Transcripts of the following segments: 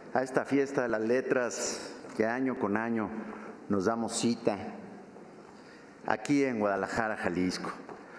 a esta fiesta de las letras que año con año nos damos cita aquí en Guadalajara, Jalisco.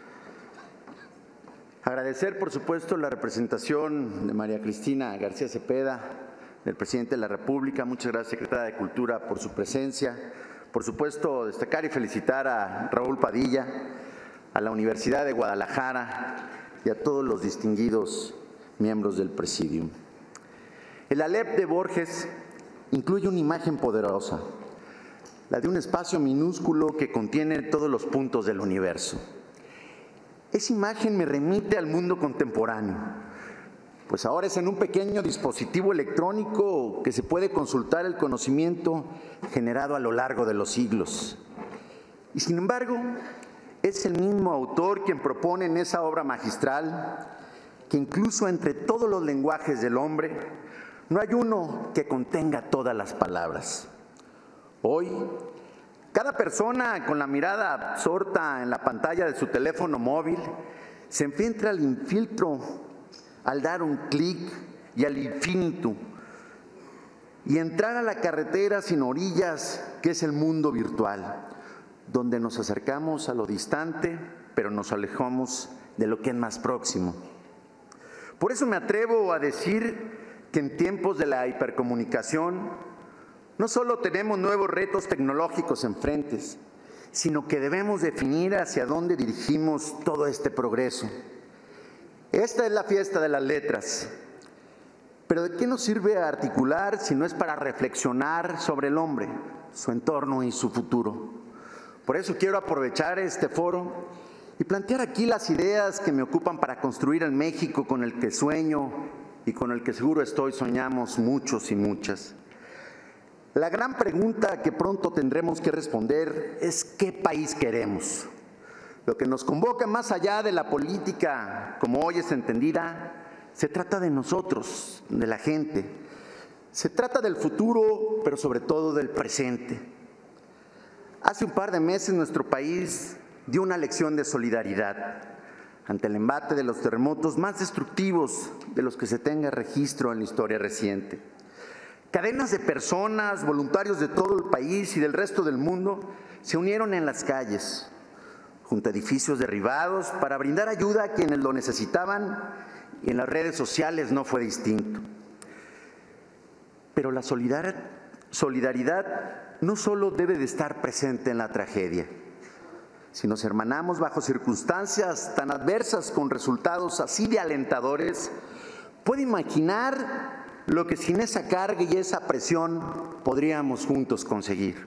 Agradecer, por supuesto, la representación de María Cristina García Cepeda, del presidente de la República. Muchas gracias, secretaria de Cultura, por su presencia. Por supuesto, destacar y felicitar a Raúl Padilla, a la Universidad de Guadalajara y a todos los distinguidos miembros del Presidium. El Aleph de Borges incluye una imagen poderosa, la de un espacio minúsculo que contiene todos los puntos del universo. Esa imagen me remite al mundo contemporáneo, pues ahora es en un pequeño dispositivo electrónico que se puede consultar el conocimiento generado a lo largo de los siglos. Y sin embargo, es el mismo autor quien propone en esa obra magistral que incluso entre todos los lenguajes del hombre no hay uno que contenga todas las palabras. Hoy, cada persona con la mirada absorta en la pantalla de su teléfono móvil se enfrenta al infiltro al dar un clic y al infinito y entrar a la carretera sin orillas que es el mundo virtual, donde nos acercamos a lo distante, pero nos alejamos de lo que es más próximo. Por eso me atrevo a decir que en tiempos de la hipercomunicación no solo tenemos nuevos retos tecnológicos enfrente, sino que debemos definir hacia dónde dirigimos todo este progreso. Esta es la fiesta de las letras, pero ¿de qué nos sirve articular si no es para reflexionar sobre el hombre, su entorno y su futuro? Por eso quiero aprovechar este foro y plantear aquí las ideas que me ocupan para construir el México con el que sueño y con el que seguro soñamos muchos y muchas. La gran pregunta que pronto tendremos que responder es ¿qué país queremos? Lo que nos convoca más allá de la política, como hoy es entendida, se trata de nosotros, de la gente. Se trata del futuro, pero sobre todo del presente. Hace un par de meses nuestro país dio una lección de solidaridad ante el embate de los terremotos más destructivos de los que se tenga registro en la historia reciente. Cadenas de personas, voluntarios de todo el país y del resto del mundo se unieron en las calles, junto a edificios derribados, para brindar ayuda a quienes lo necesitaban, y en las redes sociales no fue distinto. Pero la solidaridad no solo debe de estar presente en la tragedia. Si nos hermanamos bajo circunstancias tan adversas con resultados así de alentadores, puede imaginar lo que sin esa carga y esa presión podríamos juntos conseguir.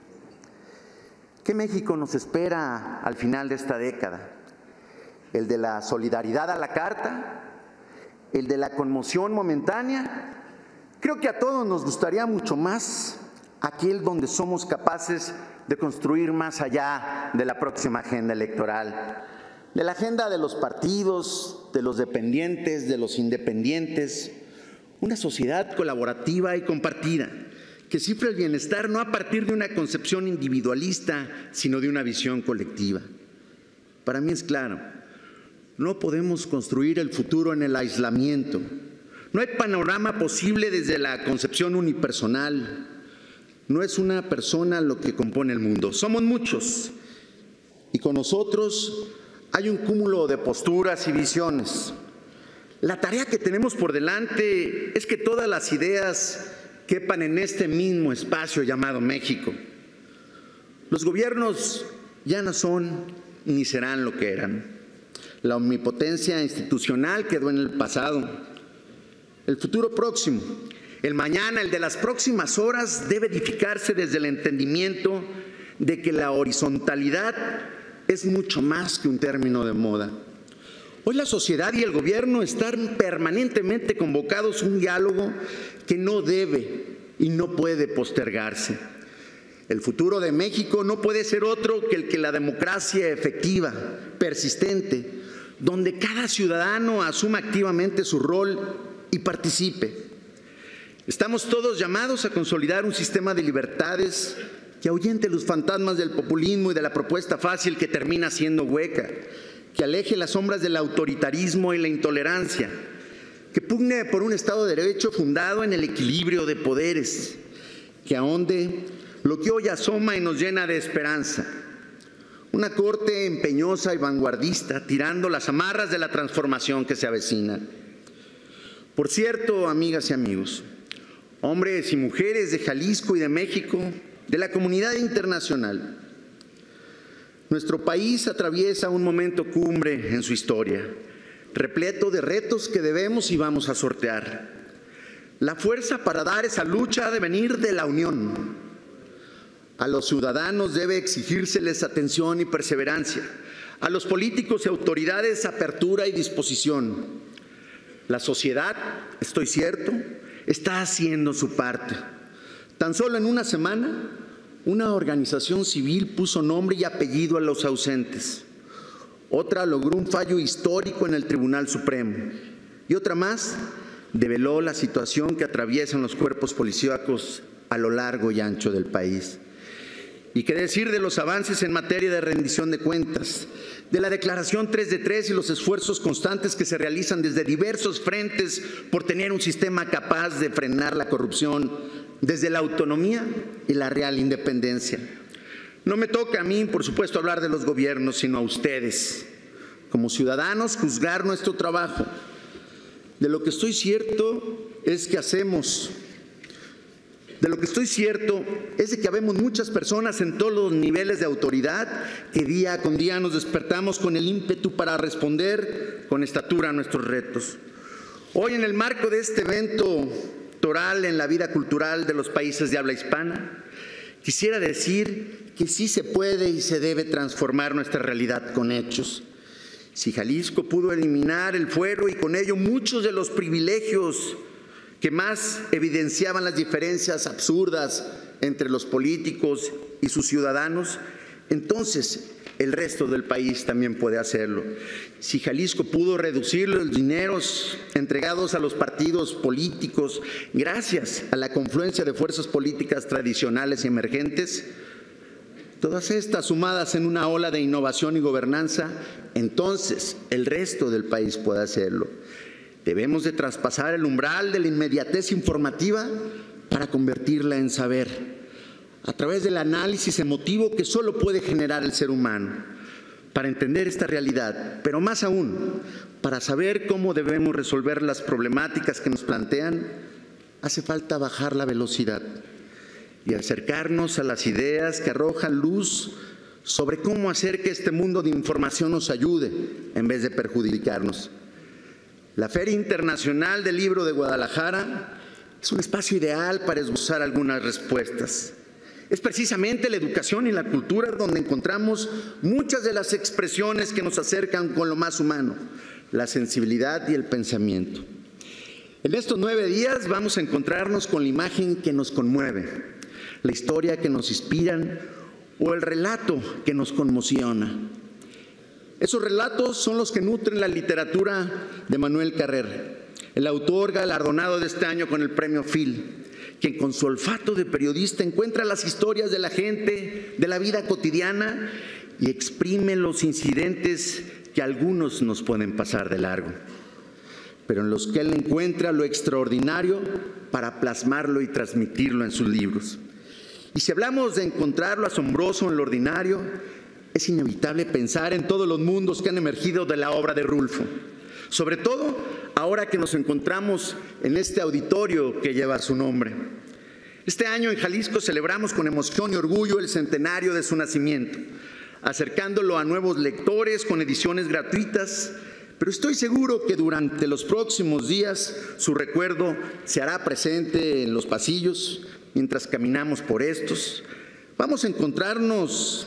¿Qué México nos espera al final de esta década? ¿El de la solidaridad a la carta? ¿El de la conmoción momentánea? Creo que a todos nos gustaría mucho más aquel donde somos capaces de construir más allá de la próxima agenda electoral, de la agenda de los partidos, de los dependientes, de los independientes, una sociedad colaborativa y compartida, que cifra el bienestar no a partir de una concepción individualista, sino de una visión colectiva. Para mí es claro, no podemos construir el futuro en el aislamiento. No hay panorama posible desde la concepción unipersonal. No es una persona lo que compone el mundo, somos muchos. Y con nosotros hay un cúmulo de posturas y visiones. La tarea que tenemos por delante es que todas las ideas quepan en este mismo espacio llamado México. Los gobiernos ya no son ni serán lo que eran. La omnipotencia institucional quedó en el pasado. El futuro próximo, el mañana, el de las próximas horas, debe edificarse desde el entendimiento de que la horizontalidad es mucho más que un término de moda. Hoy la sociedad y el gobierno están permanentemente convocados a un diálogo que no debe y no puede postergarse. El futuro de México no puede ser otro que el que la democracia efectiva, persistente, donde cada ciudadano asuma activamente su rol y participe. Estamos todos llamados a consolidar un sistema de libertades que ahuyente los fantasmas del populismo y de la propuesta fácil que termina siendo hueca, que aleje las sombras del autoritarismo y la intolerancia, que pugne por un Estado de Derecho fundado en el equilibrio de poderes, que ahonde lo que hoy asoma y nos llena de esperanza. Una Corte empeñosa y vanguardista, tirando las amarras de la transformación que se avecina. Por cierto, amigas y amigos, hombres y mujeres de Jalisco y de México, de la comunidad internacional, nuestro país atraviesa un momento cumbre en su historia, repleto de retos que debemos y vamos a sortear. La fuerza para dar esa lucha ha de venir de la unión. A los ciudadanos debe exigírseles atención y perseverancia. A los políticos y autoridades, apertura y disposición. La sociedad, estoy cierto, está haciendo su parte. Tan solo en una semana, una organización civil puso nombre y apellido a los ausentes. Otra logró un fallo histórico en el Tribunal Supremo. Y otra más develó la situación que atraviesan los cuerpos policíacos a lo largo y ancho del país. Y qué decir de los avances en materia de rendición de cuentas, de la Declaración 3 de 3 y los esfuerzos constantes que se realizan desde diversos frentes por tener un sistema capaz de frenar la corrupción, desde la autonomía y la real independencia. No me toca a mí, por supuesto, hablar de los gobiernos, sino a ustedes, como ciudadanos, juzgar nuestro trabajo. De lo que estoy cierto es que habemos muchas personas en todos los niveles de autoridad que día con día nos despertamos con el ímpetu para responder con estatura a nuestros retos. Hoy, en el marco de este evento toral en la vida cultural de los países de habla hispana, quisiera decir que sí se puede y se debe transformar nuestra realidad con hechos. Si Jalisco pudo eliminar el fuero y con ello muchos de los privilegios que más evidenciaban las diferencias absurdas entre los políticos y sus ciudadanos, entonces el resto del país también puede hacerlo. Si Jalisco pudo reducir los dineros entregados a los partidos políticos gracias a la confluencia de fuerzas políticas tradicionales y emergentes, todas estas sumadas en una ola de innovación y gobernanza, entonces el resto del país puede hacerlo. Debemos de traspasar el umbral de la inmediatez informativa para convertirla en saber, a través del análisis emotivo que solo puede generar el ser humano, para entender esta realidad, pero más aún, para saber cómo debemos resolver las problemáticas que nos plantean, hace falta bajar la velocidad y acercarnos a las ideas que arrojan luz sobre cómo hacer que este mundo de información nos ayude en vez de perjudicarnos. La Feria Internacional del Libro de Guadalajara es un espacio ideal para esbozar algunas respuestas. Es precisamente la educación y la cultura donde encontramos muchas de las expresiones que nos acercan con lo más humano, la sensibilidad y el pensamiento. En estos 9 días vamos a encontrarnos con la imagen que nos conmueve, la historia que nos inspira o el relato que nos conmociona. Esos relatos son los que nutren la literatura de Manuel Carrer, el autor galardonado de este año con el Premio Phil, quien con su olfato de periodista encuentra las historias de la gente, de la vida cotidiana y exprime los incidentes que a algunos nos pueden pasar de largo, pero en los que él encuentra lo extraordinario para plasmarlo y transmitirlo en sus libros. Y si hablamos de encontrar lo asombroso en lo ordinario, es inevitable pensar en todos los mundos que han emergido de la obra de Rulfo, sobre todo ahora que nos encontramos en este auditorio que lleva su nombre. Este año en Jalisco celebramos con emoción y orgullo el centenario de su nacimiento, acercándolo a nuevos lectores con ediciones gratuitas, pero estoy seguro que durante los próximos días su recuerdo se hará presente en los pasillos mientras caminamos por estos. Vamos a encontrarnos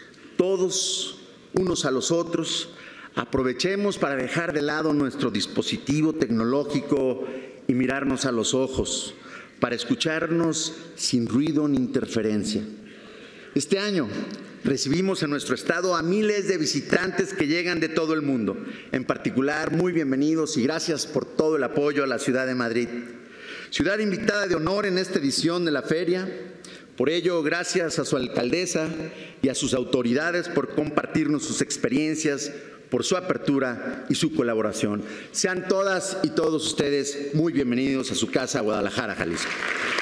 todos unos a los otros. Aprovechemos para dejar de lado nuestro dispositivo tecnológico y mirarnos a los ojos, para escucharnos sin ruido ni interferencia. Este año recibimos en nuestro estado a miles de visitantes que llegan de todo el mundo. En particular, muy bienvenidos y gracias por todo el apoyo a la ciudad de Madrid, ciudad invitada de honor en esta edición de la feria. Por ello, gracias a su alcaldesa y a sus autoridades por compartirnos sus experiencias, por su apertura y su colaboración. Sean todas y todos ustedes muy bienvenidos a su casa, Guadalajara, Jalisco.